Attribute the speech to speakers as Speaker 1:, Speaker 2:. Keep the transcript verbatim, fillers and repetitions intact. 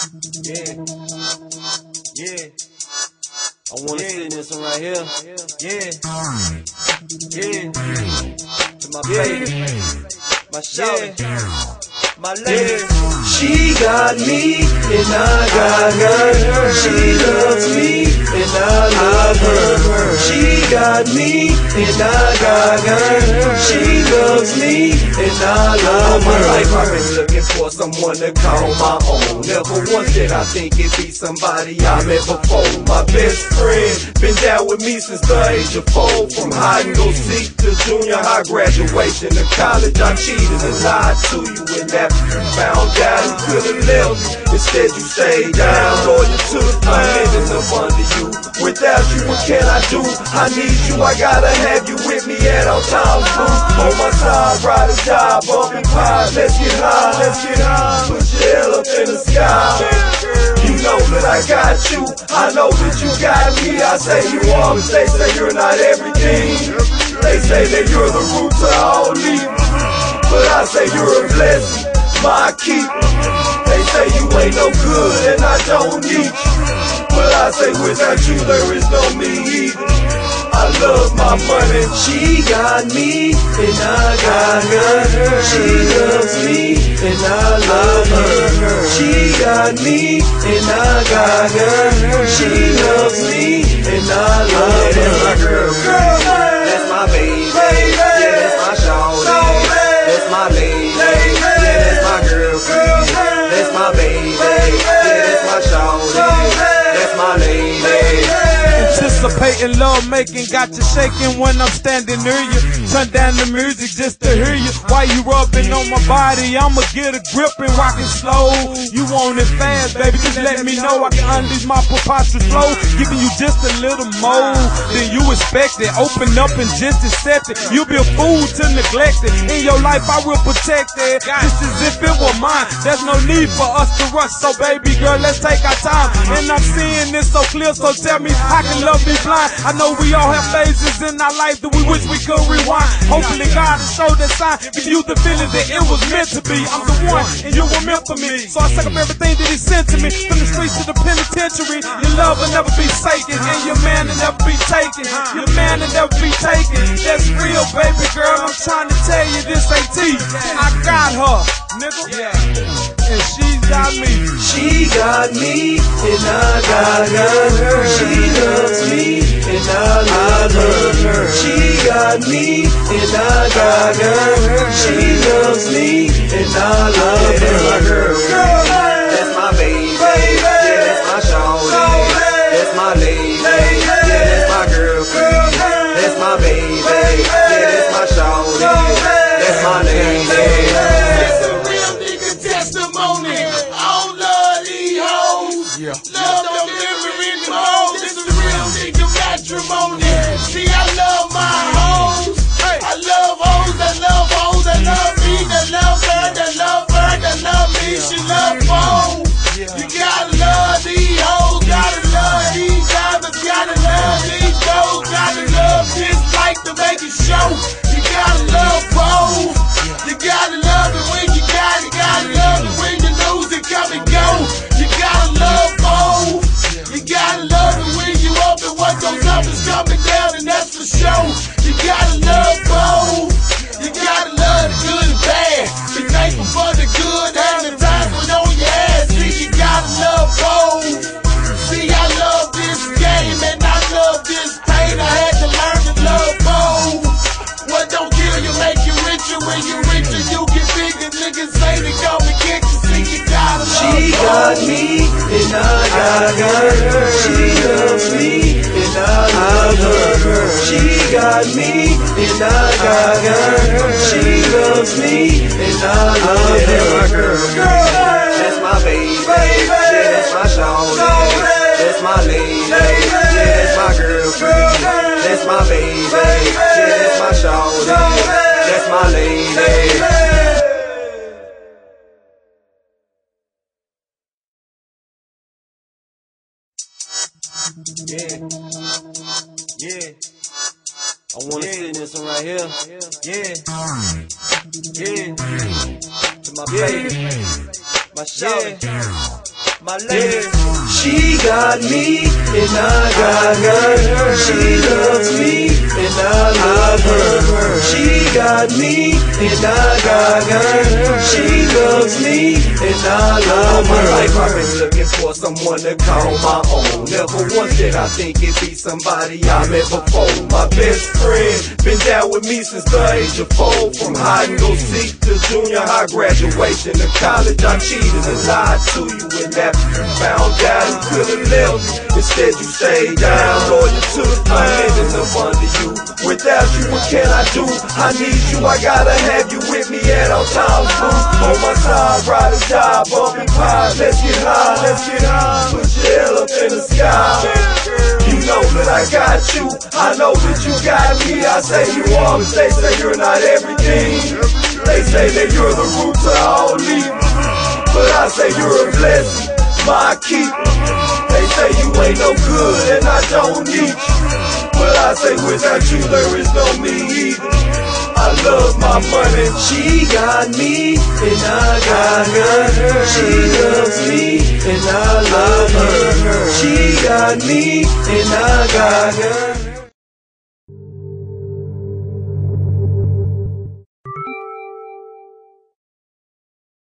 Speaker 1: Yeah, yeah. I wanna yeah. sit in this one right here. Yeah, yeah. To my baby, my shawty, my lady.
Speaker 2: She got me and I got her. She loves me and I love her. She got me and I got her. She loves me and I love her. All my life I've been looking for someone to call my own. Never once did I think it'd be somebody I met before. My best friend been down with me since the age of four. From hide and go seek to junior high graduation to college, I cheated and lied to you, and after you found out you could've left me, instead you stayed down, loyal to the plan. I'm living up under you. Without you, what can I do? I need you, I gotta have you with me at all times, boo. On my side, ride or die, bumping pies. Let's get high, let's get high. Put your head up in the sky. You know that I got you, I know that you got me. I say you are, but they say you're not everything. They say that you're the root to all evil, but I say you're a blessing, my keeper. They say you ain't no good and I don't need you, but I say without you there is no me either. I love my money. She got me and I got her. She loves me and I love her. She got me and I got her. She loves me and I love her.
Speaker 1: That's my girl, girl. That's my baby. Yeah, that's my shawty. That's my lady. Yeah, that's my girl. That's my baby. Yeah, that's my shawty. That's my lady.
Speaker 3: Anticipating love making, got you shaking when I'm standing near you. Turn down the music just to hear you. While you rubbing on my body, I'ma get a grip and rock it slow. You want it fast, baby, just let me know I can unleash my preposterous flow. Giving you just a little more than you expect it. Open up and just accept it. You'll be a fool to neglect it. In your life I will protect it, just as if it were mine. There's no need for us to rush, so baby girl, let's take our time. And I'm seeing this so clear, so tell me, how can love be blind? I know we all have phases in our life that we wish we could rewind. Hopefully God will show that sign, give you the feeling that it was meant to be. I'm the one and you were meant for me, so I suck up everything that he sent to me. From the streets to the penitentiary, your love will never be shaken, and your man will never be taken. Your man will never be taken. That's real, baby girl, I'm trying to tell you this ain't tea. I got her, nigga, yeah, and she's got me.
Speaker 2: She got me and I got her. She loves me and I love her. She got me and I got her. She loves me and I love her.
Speaker 1: That's my girl, that's my baby. Yeah, that's my shawty. That's my lady. Yeah, that's my girl. That's my baby. Yeah, that's my shawty. That's my lady.
Speaker 4: It's a real nigga testimony. I don't love these hoes.
Speaker 3: Yeah.
Speaker 4: Love don't live in the hoes. It's a real nigga matrimony. See, I love my hoes. I love hoes that love hoes that love me, that love her, that love her, that love me. She love hoes. You gotta love these hoes, gotta love these diamonds, gotta love these gold, gotta love this life to make it show. You gotta love both. You gotta love it when you got it, gotta love it when you lose it, come and go. You gotta love both. You gotta love it when you up and what goes up is coming down, and that's for sure. You gotta love both. You gotta love the good and bad. Be thankful for the good and the times when on your ass. See, you gotta love both. See, I love this game and I love this pain. I had to learn to love both. What don't kill you make you richer. When you richer, you get bigger. Niggas say they come and get you. See, you gotta love
Speaker 2: She
Speaker 4: both.
Speaker 2: got me and I got her. She loves me and I love her. She got me and I got her. She loves me and I love her.
Speaker 1: That's my girl, that's my baby. Yeah, that's my shawty. That's my lady. Yeah, that's my girl. That's my baby. Yeah, that's my shawty. That's my lady. Yeah, yeah. I wanna sit in this one right here. Yeah, yeah. To my baby, my shawty, my lady.
Speaker 2: She got me and I got her. She loves me and I love her. She got me and I got her. She loves me and I love her.
Speaker 1: All my life I've been looking for someone to call my own. Never once did I think it'd be somebody I met before. My best friend been down with me since the age of four. From hide and go seek to junior high graduation to college, I cheated and lied to you, and after you found out you could've left me, instead you stayed down, loyal to the plan. I'm living up under you. Without you, what can I do? I need you, I gotta have you with me at all times, boo. On my side, ride or die, bumping pies. Let's get high, let's get high. Put your head up in the sky. You know that I got you, I know that you got me. I say you are, but they say you're not everything. They say that you're the root to all evil, but I say you're a blessing, my keeper. They say you ain't no good and I don't need you, but I say without you there is no me either. I love my money.
Speaker 2: She got me and I got her. She loves me and I love her. She got me and I got her.